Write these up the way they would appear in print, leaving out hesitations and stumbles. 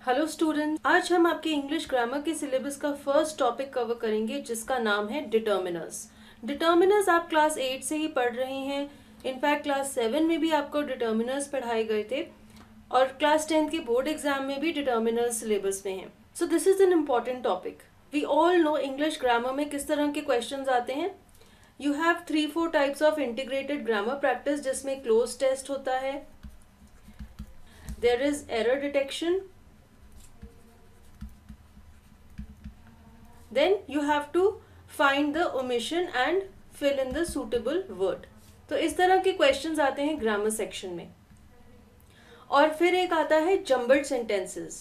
Hello students, आज हम आपके इंग्लिश ग्रामर के सिलेबस का फर्स्ट टॉपिक कवर करेंगे जिसका नाम है डिटर्मिनर्स। डिटर्मिनर्स आप क्लास 8 से ही पढ़ रहे हैं। इनफैक्ट क्लास 7 में भी आपको डिटर्मिनर्स पढ़ाए गए थे और क्लास 10 के बोर्ड एग्जाम में भी डिटर्मिनर्स सिलेबस में है। So this is an important topic. We all know English grammar में किस तरह के क्वेश्चन आते हैं। You have 3-4 types of integrated grammar practice जिसमें क्लोज टेस्ट होता है, there is error detection, then you have to find the omission and fill in the suitable word। तो इस तरह के क्वेश्चंस आते हैं ग्रामर सेक्शन में। और फिर एक आता है जम्बल्ड सेंटेंसेस।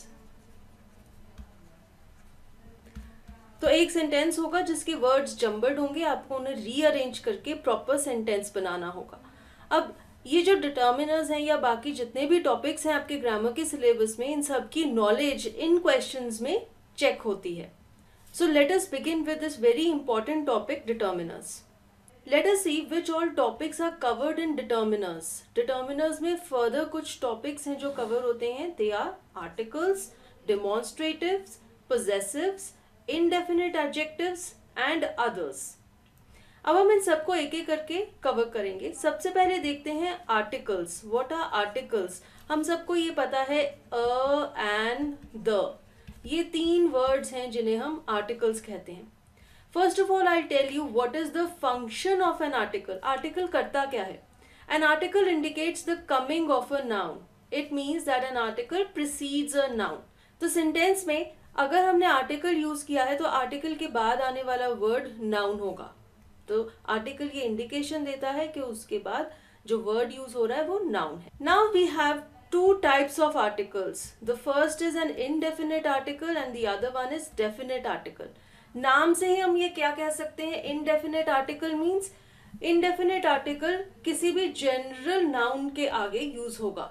तो एक सेंटेंस होगा जिसके वर्ड्स जम्बल्ड होंगे, आपको उन्हें रीअरेंज करके प्रॉपर सेंटेंस बनाना होगा। अब ये जो डिटर्मिनर्स हैं या बाकी जितने भी टॉपिक्स हैं आपके ग्रामर के सिलेबस में, इन सब की नॉलेज इन क्वेश्चंस में चेक होती है। So let us begin with this very important topic, determiners. Let us see which all topics are covered in determiners. Determiners में further कुछ topics हैं जो cover होते हैं। They are articles, demonstratives, possessives, indefinite adjectives and others. अब हम इन सबको एक एक करके cover करेंगे। सबसे पहले देखते हैं articles. What are articles? हम सबको ये पता है a and the, ये 3 वर्ड्स हैं जिन्हें हम आर्टिकल्स कहते हैं। First of all I tell you what is the function of an article. Article करता क्या है? An article indicates the coming of a noun. It means that an article precedes a noun. तो sentence में अगर हमने article use किया है तो आर्टिकल के बाद आने वाला वर्ड नाउन होगा। तो आर्टिकल ये इंडिकेशन देता है कि उसके बाद जो वर्ड यूज हो रहा है वो नाउन है। Now we have two types of articles. The first is an indefinite article and the other one is definite article. नाम से ही हम ये क्या कह सकते हैं? Indefinite article means indefinite article किसी भी general noun के आगे यूज होगा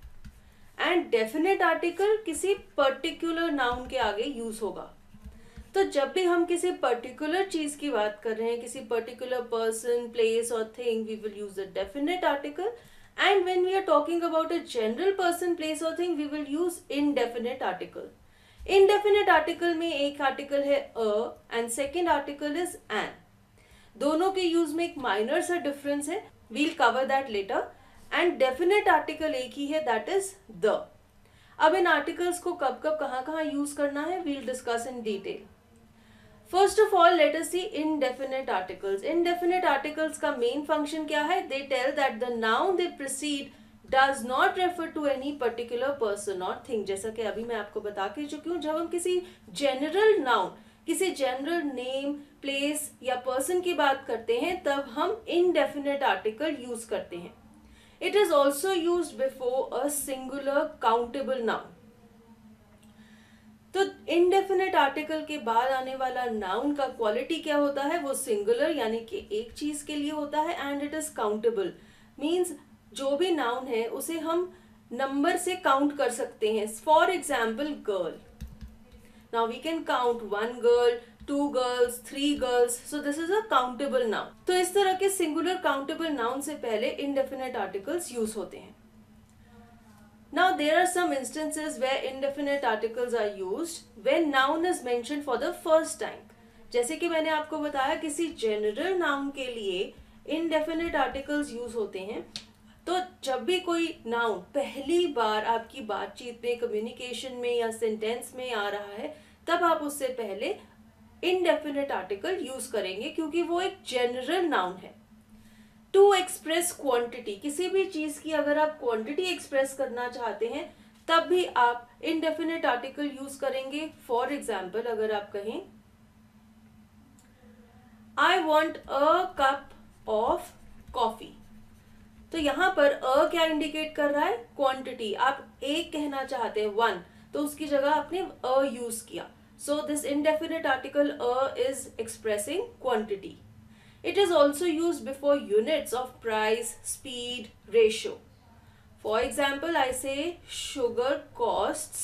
and definite article किसी particular noun के आगे यूज होगा। तो जब भी हम किसी particular चीज की बात कर रहे हैं, किसी particular person, place or thing, we will use the definite article. And when we are talking about a general person, place or thing, we will use indefinite article. Indefinite article में एक article है a and second article is an. दोनों के use में एक minor सा difference है, we'll cover that later. And definite article एक ही है, that is the. अब इन articles को कब कब कहाँ कहाँ use करना है, we'll discuss in detail. First of all, let us see indefinite articles. Indefinite articles का main function क्या है? They tell that the noun they precede does not refer to any particular person or thing. जैसा कि अभी मैं आपको बता के चुकी हूँ, जब हम किसी general noun, किसी general name, place या person की बात करते हैं तब हम indefinite article use करते हैं. It is also used before a singular countable noun. तो इंडेफिनेट आर्टिकल के बाद आने वाला नाउन का क्वालिटी क्या होता है? वो सिंगुलर यानी कि एक चीज के लिए होता है and it is countable. Means जो भी नाउन है उसे हम नंबर से काउंट कर सकते हैं। For example girl, now we can count 1 girl, 2 girls, 3 girls, so this is a countable noun. तो इस तरह के सिंगुलर काउंटेबल नाउन से पहले इंडेफिनेट आर्टिकल्स यूज होते हैं। Now there are some instances where indefinite articles are used when noun is mentioned for the first time. जैसे कि मैंने आपको बताया किसी general noun के लिए indefinite articles use होते हैं। तो जब भी कोई noun पहली बार आपकी बातचीत में, communication में या sentence में आ रहा है तब आप उससे पहले indefinite article use करेंगे क्योंकि वो एक general noun है। टू एक्सप्रेस क्वांटिटी, किसी भी चीज की अगर आप क्वांटिटी एक्सप्रेस करना चाहते हैं तब भी आप इंडेफिनेट आर्टिकल यूज करेंगे। फॉर एग्जाम्पल अगर आप कहें I want a cup of coffee, तो यहां पर अ क्या इंडिकेट कर रहा है? क्वांटिटी। आप एक कहना चाहते हैं 1, तो उसकी जगह आपने अ यूज किया। So this indefinite article a is expressing quantity. It is also used before units of price, speed, ratio. For example, I say sugar costs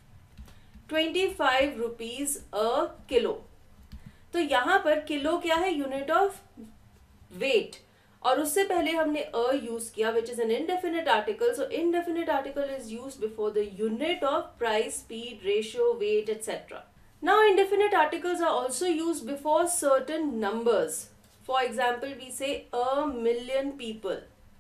25 rupees a kilo. तो यहाँ पर किलो क्या है? यूनिट ऑफ वेट और उससे पहले हमने a use किया which is an indefinite article. So indefinite article is used before the unit of price, speed, ratio, weight, etc. Now indefinite articles are also used before certain numbers. For example, we say a million people.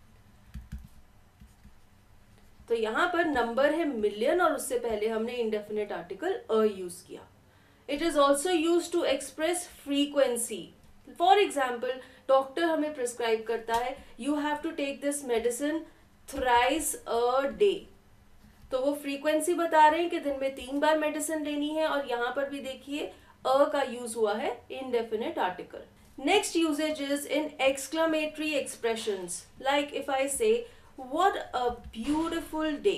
तो यहाँ पर number है million और उससे पहले हमने indefinite article a use किया. It is also use to express frequency. For example, doctor हमें प्रिस्क्राइब करता है you have to take this medicine thrice a day. तो वो फ्रीक्वेंसी बता रहे हैं कि दिन में 3 बार मेडिसिन लेनी है. और यहाँ पर भी देखिए अ का यूज हुआ है indefinite article. Next usages is in exclamatory expressions. Like if I say what a beautiful day.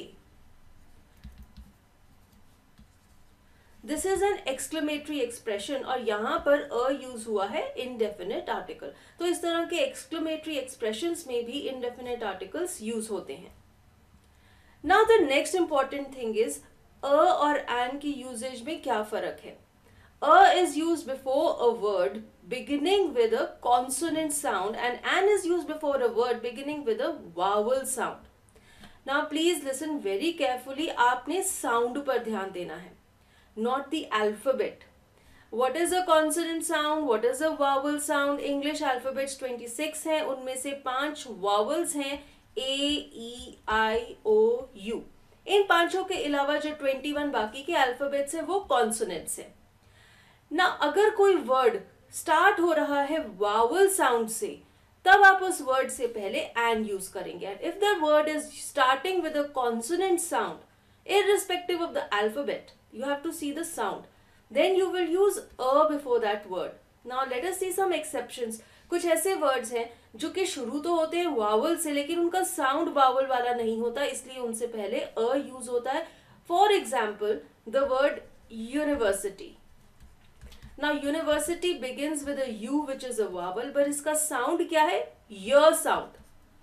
This is an exclamatory expression और यहाँ पर a यूज हुआ है indefinite article. तो इस तरह के exclamatory expressions में भी indefinite articles यूज होते हैं. Now the next important thing is a और an की यूजेज में क्या फर्क है. A is used before a word beginning with a consonant sound and an is used before a word beginning with a vowel sound. Now please listen very carefully. आपने sound पर ध्यान देना है, not the alphabet. What is a consonant sound? What is a vowel sound? English alphabets 26 हैं, उनमें से 5 vowels हैं A, E, I, O, U. इन 5 के अलावा जो 21 बाकी के alphabets हैं वो consonants हैं. ना अगर कोई वर्ड स्टार्ट हो रहा है वावल साउंड से, तब आप उस वर्ड से पहले एन यूज करेंगे. And if the word is starting with a consonant sound, irrespective of the alphabet, you have to see the sound, then you will use a before that word. Now let us see some exceptions. कुछ ऐसे words हैं जो कि शुरू तो होते हैं vowel से लेकिन उनका साउंड वावल वाला नहीं होता, इसलिए उनसे पहले अ यूज होता है. For example, the word university. Now university begins with a U which is a vowel, but इसका sound क्या है? य sound.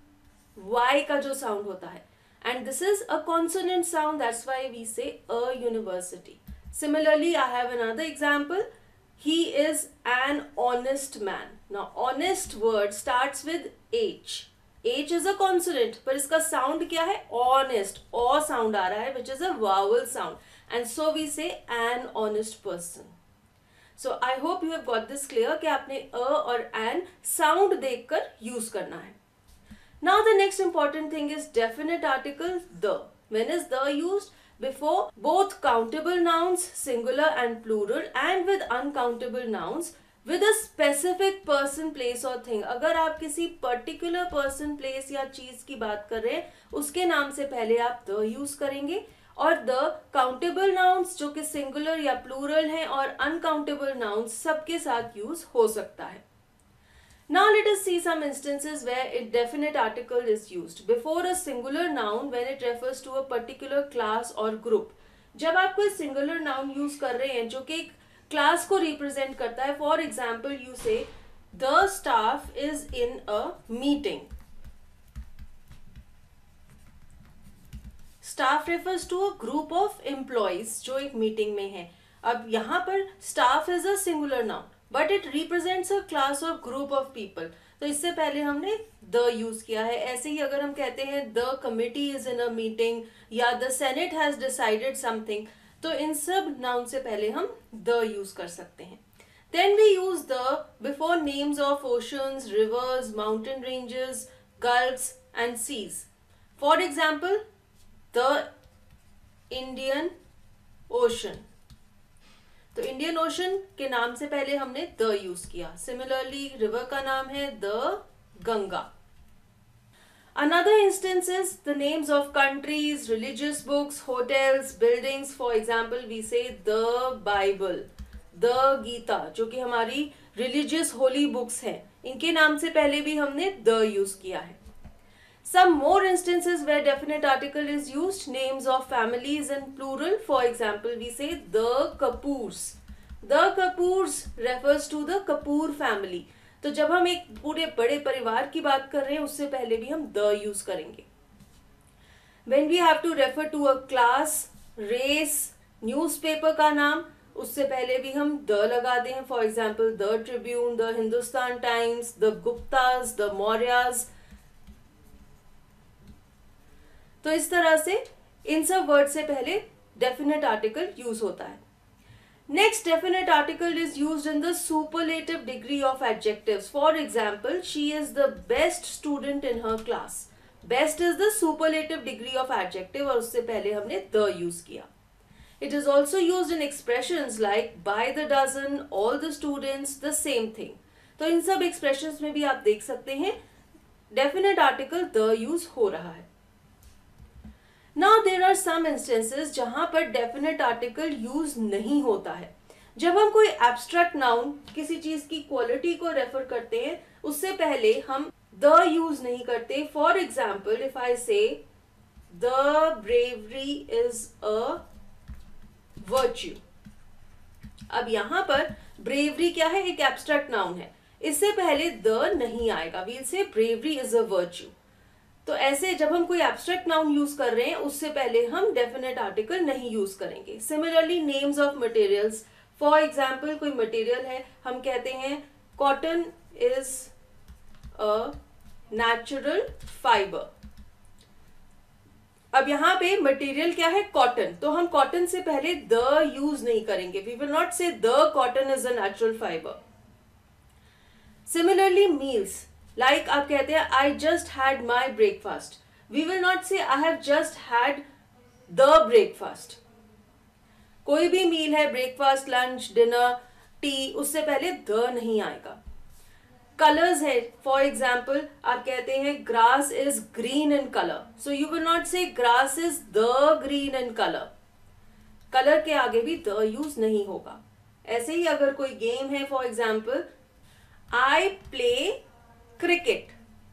Y का जो sound होता है. And this is a consonant sound, that's why we say a university. Similarly, I have another example. He is an honest man. Now honest word starts with H. H is a consonant, पर इसका sound क्या है? Honest. O sound आ रहा है which is a vowel sound. And so we say an honest person. So I hope you have got this clear कि आपने अ और N sound देखकर यूज करना है. Now the next important thing is definite article the. When is the used? Before both countable nouns singular and plural and with uncountable nouns with a specific person, place or thing. अगर आप किसी particular person, place या चीज की बात कर रहे हैं उसके नाम से पहले आप the यूज करेंगे. और द काउंटेबल नाउन्स जो कि सिंगुलर या प्लूरल हैं और अनकाउंटेबल नाउन्स सबके साथ यूज हो सकता है. Now let us see some instances where it definite article is used before a singular noun when it refers to a particular class और ग्रुप. जब आप कोई सिंगुलर नाउन यूज कर रहे हैं जो कि एक क्लास को रिप्रेजेंट करता है, for example you say the staff is in a meeting. Staff refers to a group of employees जो एक मीटिंग में है. अब यहाँ पर staff is a singular noun but it represents a class और ग्रुप ऑफ पीपल, तो इससे पहले हमने द यूज किया है. ऐसे ही अगर हम कहते हैं the committee is in a meeting या the senate has decided something, तो इन सब नाउन से पहले हम द यूज कर सकते हैं. Then we use the before names of oceans, rivers, mountain ranges, gulfs and seas. For example the Indian Ocean. तो इंडियन ओशन के नाम से पहले हमने द यूज किया. सिमिलरली रिवर का नाम है the Ganga. Another instance is the names of countries, religious books, hotels, buildings. For example, we say the Bible, the Gita, जो कि हमारी religious holy books हैं. इनके नाम से पहले भी हमने the यूज किया है. Some more instances where definite article is used. Names of families in plural. For example, we say the Kapoors. The Kapoors refers to the Kapoor family. तो जब हम एक पूरे बड़े परिवार की बात कर रहे हैं उससे पहले भी हम the यूज करेंगे. When we have to refer to a class, race, newspaper का नाम, उससे पहले भी हम द लगाते हैं, for example the Tribune, the Hindustan Times, the Guptas, the Mauryas. तो इस तरह से इन सब वर्ड से पहले डेफिनेट आर्टिकल यूज होता है। Next, definite article is used in the superlative degree of adjectives. For example, she is the best student in her class. Best is the superlative degree of adjective और उससे पहले हमने the use किया. It is also used in expressions like by the dozen, all the students, the same thing. तो इन सब expressions में भी आप देख सकते हैं definite article the use हो रहा है. Now there are some instances जहां पर definite article use नहीं होता है. जब हम कोई abstract noun किसी चीज की quality को refer करते हैं उससे पहले हम the use नहीं करते. For example, if I say the bravery is a virtue. अब यहाँ पर bravery क्या है? एक abstract noun है. इससे पहले the नहीं आएगा. We'll say bravery is a virtue. तो ऐसे जब हम कोई एब्स्ट्रैक्ट नाउन यूज कर रहे हैं उससे पहले हम डेफिनेट आर्टिकल नहीं यूज करेंगे. Similarly names of materials, for example कोई मटेरियल है, हम कहते हैं cotton is a natural fibre. अब यहाँ पे मटेरियल क्या है? कॉटन. तो हम कॉटन से पहले द यूज नहीं करेंगे. We will not say the cotton is a natural fibre. Similarly meals, like आप कहते हैं I just had my breakfast. We will not say I have just had the breakfast. कोई भी मील है, ब्रेकफास्ट, लंच, डिनर, टी, उससे पहले the नहीं आएगा. कलर्स है, फॉर एग्जाम्पल आप कहते हैं grass is green in colour. So you will not say grass is the green in colour. Colour के आगे भी द यूज नहीं होगा. ऐसे ही अगर कोई गेम है, for example I play cricket.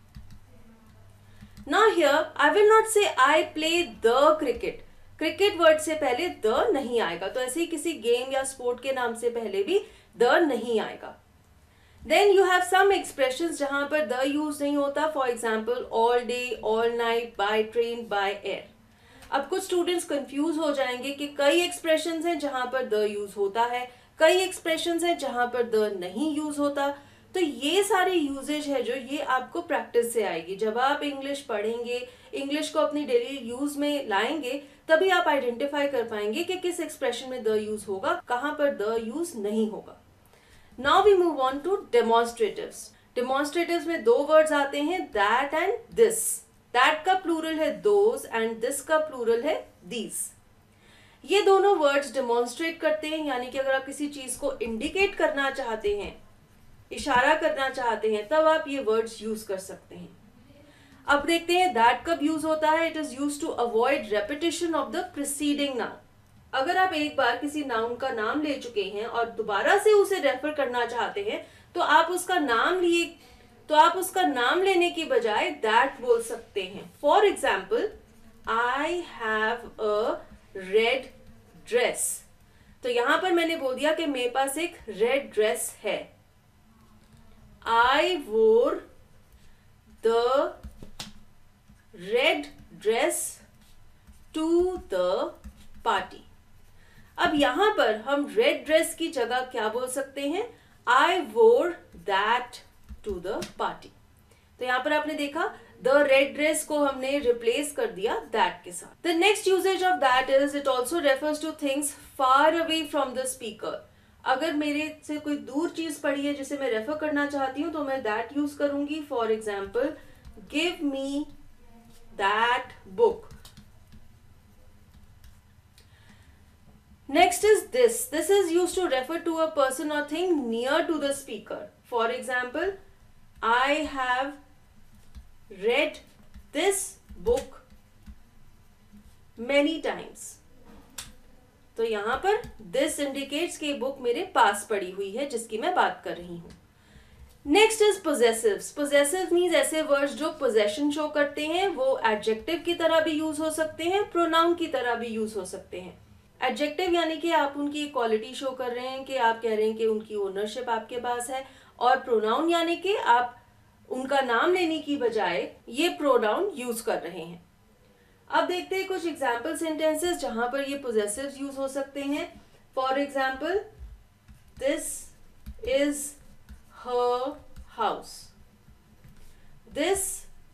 Now here I will not say I play the cricket. Cricket word से पहले the नहीं आएगा. तो ऐसे ही किसी गेम या स्पोर्ट के नाम से पहले भी the नहीं आएगा. Then you have some expressions जहां पर the use नहीं होता. For example, all day, all night, by train, by air. अब कुछ स्टूडेंट्स कंफ्यूज हो जाएंगे कि कई एक्सप्रेशंस हैं जहां पर the use होता है, कई एक्सप्रेशंस हैं जहां पर the नहीं यूज होता. तो ये सारी यूजेज है जो ये आपको प्रैक्टिस से आएगी. जब आप इंग्लिश पढ़ेंगे, इंग्लिश को अपनी डेली यूज में लाएंगे, तभी आप आइडेंटिफाई कर पाएंगे कि किस एक्सप्रेशन में द यूज होगा, कहां पर द यूज नहीं होगा. Now we move on to demonstratives. Demonstratives में दो वर्ड्स आते हैं, दैट एंड दिस. दैट का प्लूरल है दोज एंड दिस का प्लूरल है दीज. ये दोनों वर्ड्स डेमोन्स्ट्रेट करते हैं, यानी कि अगर आप किसी चीज को इंडिकेट करना चाहते हैं, इशारा करना चाहते हैं, तब आप ये वर्ड्स यूज कर सकते हैं. अब देखते हैं दैट कब यूज होता है. It is use to avoid repetition of the preceding noun. अगर आप एक बार किसी नाउन का नाम ले चुके हैं और दोबारा से उसे रेफर करना चाहते हैं, तो आप उसका नाम लेने की बजाय दैट बोल सकते हैं. For example, I have a red dress. तो यहां पर मैंने बोल दिया कि मेरे पास एक रेड ड्रेस है. I wore the red dress to the party. अब यहां पर हम red dress की जगह क्या बोल सकते हैं? I wore that to the party. तो यहां पर आपने देखा the red dress को हमने रिप्लेस कर दिया that के साथ. The next usage of that is it also refers to things far away from the speaker. अगर मेरे से कोई दूर चीज पड़ी है जिसे मैं रेफर करना चाहती हूं तो मैं दैट यूज करूंगी. For example, give me that book. Next is this. This is use to refer to a person और thing near to the speaker. For example, I have read this book many times. तो यहां पर this indicates कि book मेरे पास पड़ी हुई है जिसकी मैं बात कर रही हूं. Next is possessives. Possessive means ऐसे वर्ड्स जो पोजेशन शो करते हैं. वो एडजेक्टिव की तरह भी यूज हो सकते हैं, प्रोनाउन की तरह भी यूज हो सकते हैं. एडजेक्टिव यानी कि आप उनकी क्वालिटी शो कर रहे हैं, कि आप कह रहे हैं कि उनकी ओनरशिप आपके पास है. और प्रोनाउन यानी कि आप उनका नाम लेने की बजाय ये प्रोनाउन यूज कर रहे हैं. अब देखते हैं कुछ एग्जाम्पल सेंटेंसेस जहां पर ये पोजेसिव्स यूज हो सकते हैं. For example, this is her house, this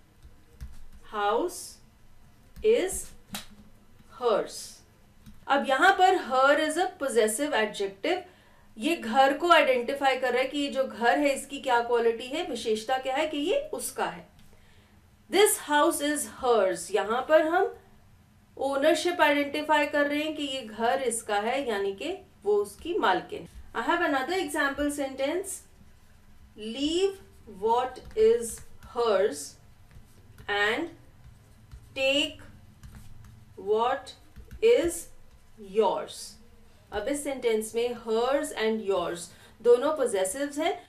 house is hers. अब यहां पर her is a possessive adjective, ये घर को आइडेंटिफाई कर रहा है कि ये जो घर है इसकी क्या क्वालिटी है, विशेषता क्या है कि ये उसका है। दिस हाउस इज हर्स, यहां पर हम ओनरशिप आइडेंटिफाई कर रहे हैं कि ये घर इसका है, यानी कि वो उसकी मालकिन। I have another example sentence, leave what is hers and take what is yours. अब इस सेंटेंस में हर्स एंड योर्स दोनों पोजेसिव्स हैं,